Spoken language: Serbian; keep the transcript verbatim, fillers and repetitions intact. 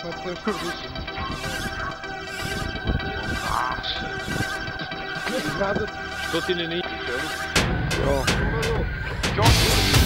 Mai punem curviși. Tot tine ne-i, Jo. jo.